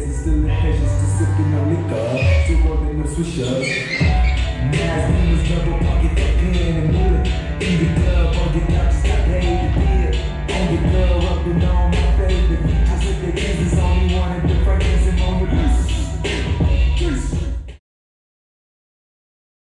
and still in patience, just sipping on liquor, still rolling the swisher. Nas demons double pocket.